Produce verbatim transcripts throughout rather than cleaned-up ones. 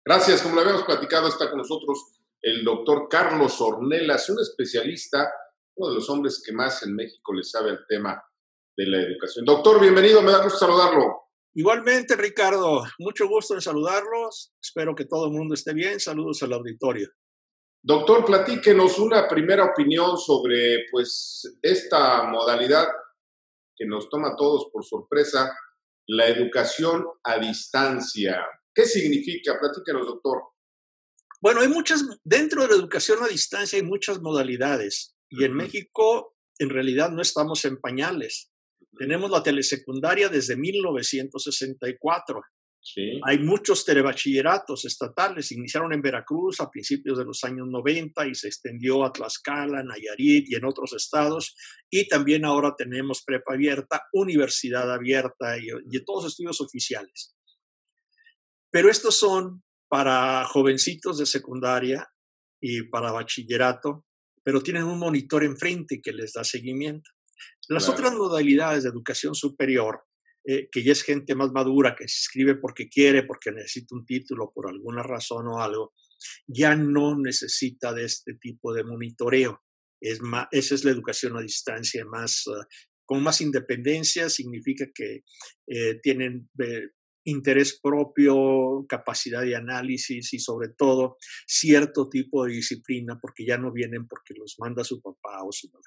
Gracias, como lo habíamos platicado, está con nosotros el doctor Carlos Ornelas, un especialista, uno de los hombres que más en México le sabe al tema de la educación. Doctor, bienvenido, me da gusto saludarlo. Igualmente, Ricardo, mucho gusto en saludarlos. Espero que todo el mundo esté bien. Saludos al auditorio. Doctor, platíquenos una primera opinión sobre pues esta modalidad que nos toma a todos por sorpresa, la educación a distancia. ¿Qué significa? Platíquenos, doctor. Bueno, hay muchas, dentro de la educación a distancia hay muchas modalidades. Y en uh-huh. México, en realidad, no estamos en pañales. Uh-huh. Tenemos la telesecundaria desde mil novecientos sesenta y cuatro. Sí. Hay muchos telebachilleratos estatales, iniciaron en Veracruz a principios de los años noventa y se extendió a Tlaxcala, Nayarit y en otros estados. Y también ahora tenemos prepa abierta, universidad abierta y, y todos estudios oficiales. Pero estos son para jovencitos de secundaria y para bachillerato, pero tienen un monitor enfrente que les da seguimiento. Las claro. Otras modalidades de educación superior, eh, que ya es gente más madura, que se inscribe porque quiere, porque necesita un título por alguna razón o algo, ya no necesita de este tipo de monitoreo. Es más, esa es la educación a distancia, más, uh, con más independencia, significa que eh, tienen eh, interés propio, capacidad de análisis y sobre todo cierto tipo de disciplina, porque ya no vienen porque los manda su papá o su mamá.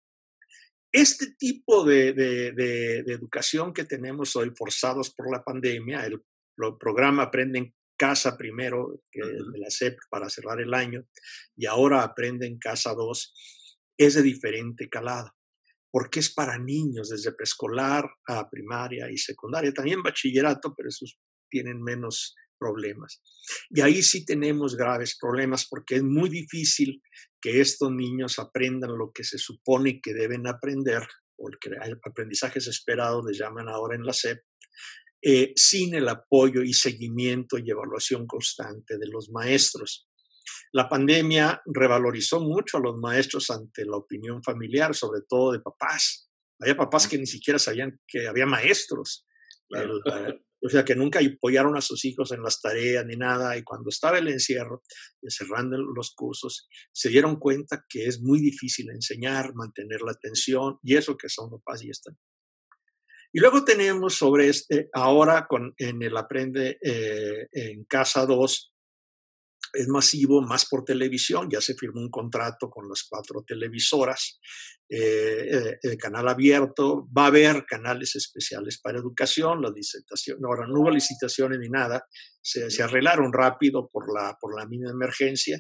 Este tipo de, de, de, de educación que tenemos hoy, forzados por la pandemia, el, el programa Aprende en Casa primero, que uh-huh. de la S E P para cerrar el año, y ahora Aprende en Casa dos, es de diferente calado, porque es para niños desde preescolar a primaria y secundaria, también bachillerato, pero esos tienen menos problemas. Y ahí sí tenemos graves problemas porque es muy difícil que estos niños aprendan lo que se supone que deben aprender, o el que aprendizajes esperados les llaman ahora en la S E P, eh, sin el apoyo y seguimiento y evaluación constante de los maestros. La pandemia revalorizó mucho a los maestros ante la opinión familiar, sobre todo de papás. Había papás que ni siquiera sabían que había maestros. Claro. El, o sea, que nunca apoyaron a sus hijos en las tareas ni nada. Y cuando estaba el encierro, cerrando los cursos, se dieron cuenta que es muy difícil enseñar, mantener la atención, y eso que son papás y están. Y luego tenemos sobre este, ahora con, en el Aprende eh, en Casa dos, es masivo, más por televisión, ya se firmó un contrato con las cuatro televisoras, eh, eh, el canal abierto, va a haber canales especiales para educación, la licitación, ahora no hubo licitaciones ni nada, se, se arreglaron rápido por la, por la misma emergencia,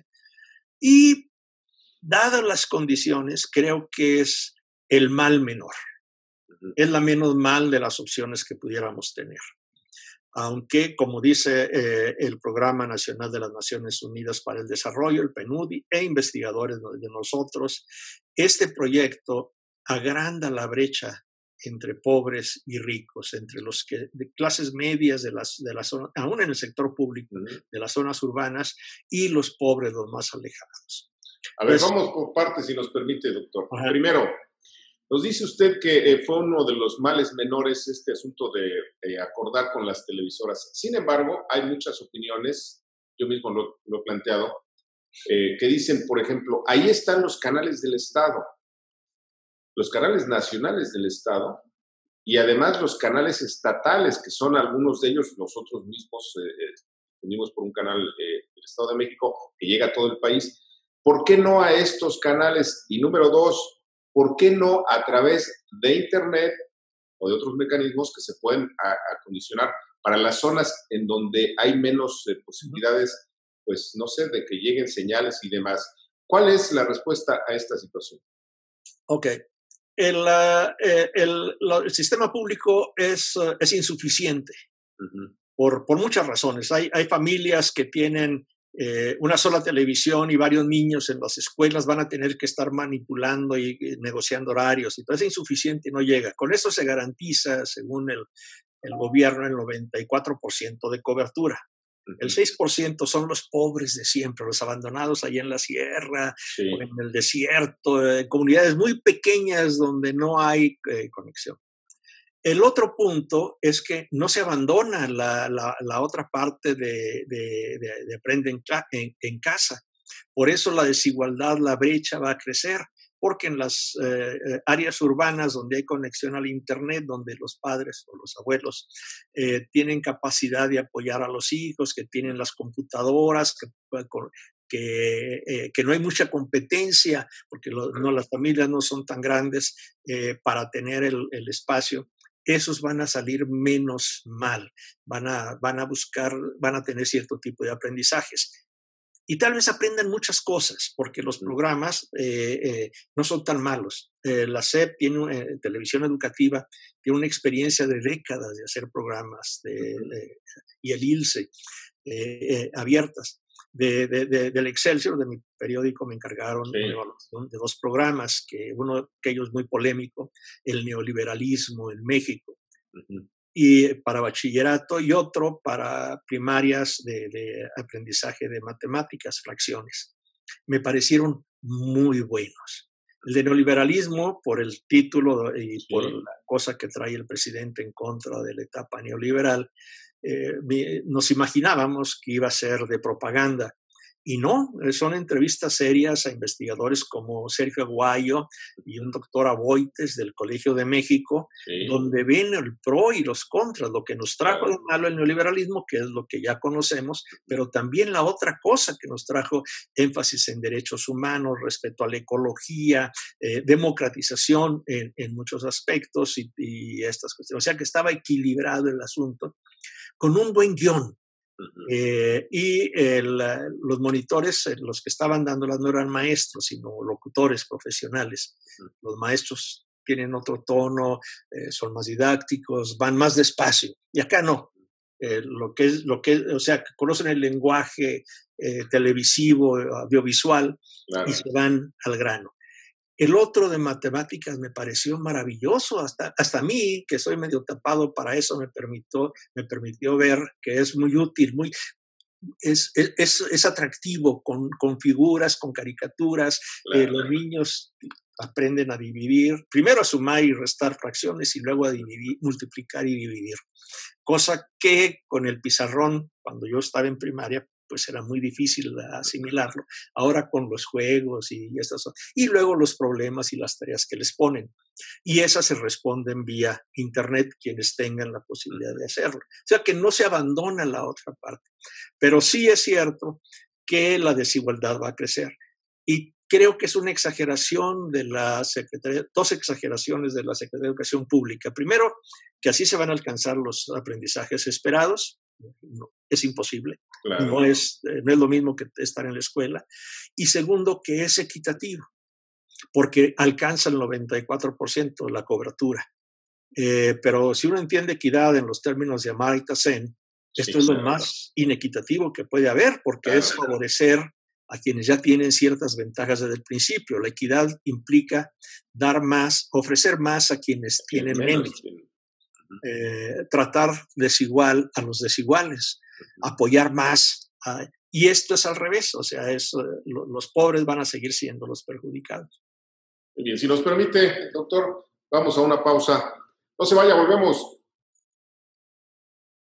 y dadas las condiciones, creo que es el mal menor, es la menos mal de las opciones que pudiéramos tener. Aunque, como dice eh, el Programa Nacional de las Naciones Unidas para el Desarrollo, el PNUDI, e investigadores de nosotros, este proyecto agranda la brecha entre pobres y ricos, entre los que de clases medias de las, de las zonas, aún en el sector público, de las zonas urbanas, y los pobres, los más alejados. A ver, pues, vamos por partes, si nos permite, doctor. Ajá. Primero, nos dice usted que eh, fue uno de los males menores este asunto de eh, acordar con las televisoras. Sin embargo, hay muchas opiniones, yo mismo lo, lo he planteado, eh, que dicen, por ejemplo, ahí están los canales del Estado, los canales nacionales del Estado, y además los canales estatales, que son algunos de ellos, nosotros mismos eh, venimos por un canal eh, del Estado de México que llega a todo el país. ¿Por qué no a estos canales? Y número dos, ¿por qué no a través de Internet o de otros mecanismos que se pueden acondicionar para las zonas en donde hay menos eh, posibilidades, pues no sé, de que lleguen señales y demás? ¿Cuál es la respuesta a esta situación? Ok. El, uh, el, el sistema público es, uh, es insuficiente uh-huh. por, por muchas razones. Hay, hay familias que tienen Eh, una sola televisión y varios niños en las escuelas, van a tener que estar manipulando y, y negociando horarios, y todo es insuficiente y no llega. Con eso se garantiza, según el, el gobierno, el noventa y cuatro por ciento de cobertura. Uh-huh. El seis por ciento son los pobres de siempre, los abandonados allá en la sierra, sí. o en el desierto, en comunidades muy pequeñas donde no hay eh, conexión. El otro punto es que no se abandona la, la, la otra parte de, de, de, de aprende en, en, en casa. Por eso la desigualdad, la brecha va a crecer, porque en las eh, áreas urbanas donde hay conexión al Internet, donde los padres o los abuelos eh, tienen capacidad de apoyar a los hijos, que tienen las computadoras, que, que, eh, que no hay mucha competencia, porque lo, no, las familias no son tan grandes eh, para tener el, el espacio, esos van a salir menos mal, van a, van a buscar, van a tener cierto tipo de aprendizajes. Y tal vez aprendan muchas cosas, porque los programas eh, eh, no son tan malos. Eh, la S E P tiene, eh, Televisión Educativa, tiene una experiencia de décadas de hacer programas, de, de, y el I L S E, eh, eh, abiertas. De, de, de, del Excelsior, de mi periódico, me encargaron sí. de, de dos programas, que uno de ellos muy polémico, el neoliberalismo en México. Uh-huh. Y para bachillerato, y otro para primarias de, de aprendizaje de matemáticas, fracciones. Me parecieron muy buenos. El de neoliberalismo, por el título y sí. por la cosa que trae el presidente en contra de la etapa neoliberal, eh, nos imaginábamos que iba a ser de propaganda. Y no, son entrevistas serias a investigadores como Sergio Aguayo y un doctor Aboites del Colegio de México, sí. donde ven el pro y los contras, lo que nos trajo de malo el neoliberalismo, que es lo que ya conocemos, pero también la otra cosa que nos trajo énfasis en derechos humanos, respeto a la ecología, eh, democratización en, en muchos aspectos y, y estas cuestiones. O sea que estaba equilibrado el asunto, con un buen guión. Uh-huh. Eh, y el, los monitores, eh, los que estaban dándolas no eran maestros, sino locutores profesionales. Uh-huh. Los maestros tienen otro tono, eh, son más didácticos, van más despacio. Y acá no. Eh, lo que es, lo que, o sea, que conocen el lenguaje eh, televisivo, audiovisual, claro. y se van al grano. El otro de matemáticas me pareció maravilloso, hasta, hasta a mí, que soy medio tapado para eso, me permitió, me permitió ver que es muy útil, muy, es, es, es atractivo, con, con figuras, con caricaturas. Claro. Eh, los niños aprenden a dividir, primero a sumar y restar fracciones y luego a dividir, multiplicar y dividir. Cosa que con el pizarrón, cuando yo estaba en primaria, pues era muy difícil asimilarlo. Ahora con los juegos y estas, y luego los problemas y las tareas que les ponen. Y esas se responden vía internet, quienes tengan la posibilidad de hacerlo. O sea que no se abandona la otra parte. Pero sí es cierto que la desigualdad va a crecer. Y creo que es una exageración de la Secretaría, dos exageraciones de la Secretaría de Educación Pública. Primero, que así se van a alcanzar los aprendizajes esperados. No, es imposible, claro. no, es, no es lo mismo que estar en la escuela. Y segundo, que es equitativo, porque alcanza el noventa y cuatro por ciento la cobertura. Eh, pero si uno entiende equidad en los términos de Amartya Sen, esto sí, es lo claro. más inequitativo que puede haber, porque claro. es favorecer a quienes ya tienen ciertas ventajas desde el principio. La equidad implica dar más, ofrecer más a quienes sí, tienen menos. menos. Eh, tratar desigual a los desiguales, uh-huh. apoyar más. A, y esto es al revés, o sea, es, lo, los pobres van a seguir siendo los perjudicados. Muy bien, si nos permite, doctor, vamos a una pausa. No se vaya, volvemos.